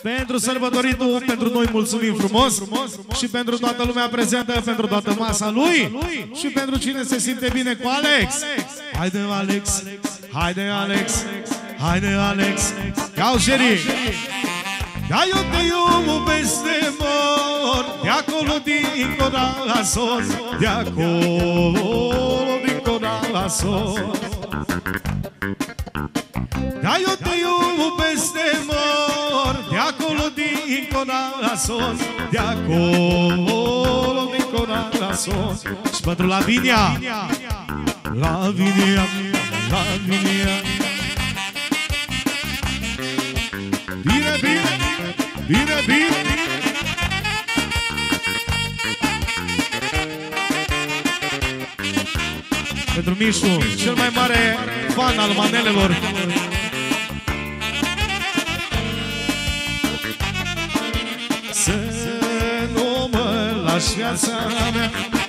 Pentru sărbătoritul, pentru noi mulțumim frumos și pentru toată lumea prezentă, pentru toată masa lui și pentru cine se simte bine cu Alex. Haide Alex, haide Alex, haide Alex, ia-o Sherry. Da, eu te iubesc de mor, de acolo din corazon, de acolo din corazon. Da, eu te iubesc de mor, de acolo din corazon, de acolo din corazon. Și pentru Lavinia, Lavinia, Lavinia. Bine, bine, bine, bine. Pentru Mișu, cel mai mare fan al manelelor. Să nu mă lași viața mea,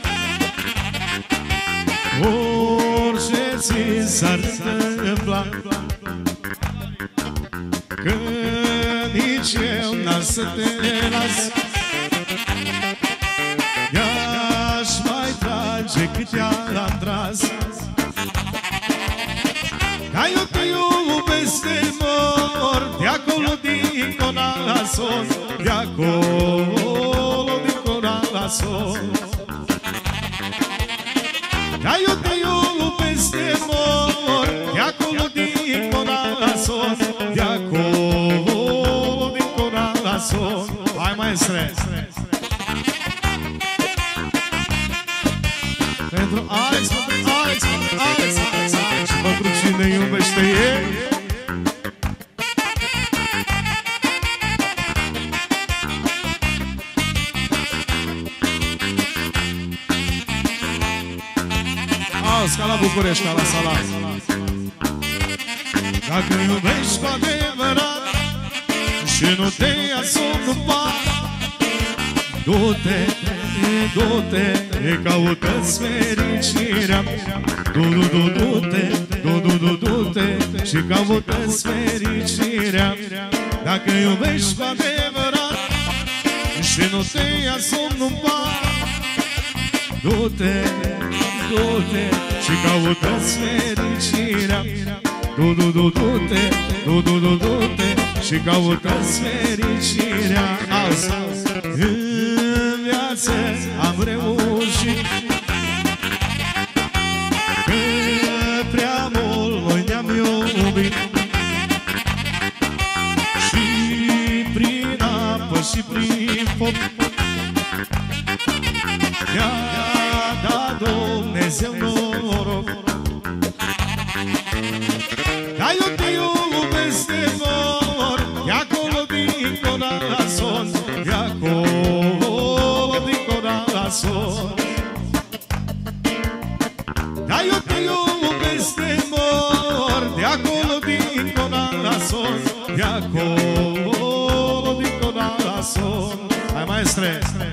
orice ți s-ar întâmpla, că nici eu n-am să te las. I-aș mai trage cât i-am tras. Ca eu te iubesc de mor, de acolo din corazon, de acolo din corazon. Ca eu te iubesc de mor, de acolo din corazon, de acolo din corazon. Hai maestre! Pentru Alex, pentru Alex, pentru Alex, Alex, Alex. Și pentru cine iubește ei. Auzi, ca la București, ca la Salat. Dacă iubești cu adevărat și nu te ia somnul par, du-te, du-te, caută-ți fericirea. Du-du-du-du-te, du-du-du-du-te și caută-ți fericirea. Dacă iubești cu adevărat și nu te ia somnul par, du-te, du-te și caută-ți fericirea. Du-du-du-du-te, du-du-du-du-te și caută-ți fericirea. Auzi, în viață am reușit, că prea mult noi ne-am iubit. Și prin apă și prin foc ne-a dat Dumnezeu noroc. Dar eu te iubesc de mor, de acolo din corazon, de acolo din corazon. Dar eu te iubesc de mor, de acolo din corazon, de acolo din corazon. Hai maestre!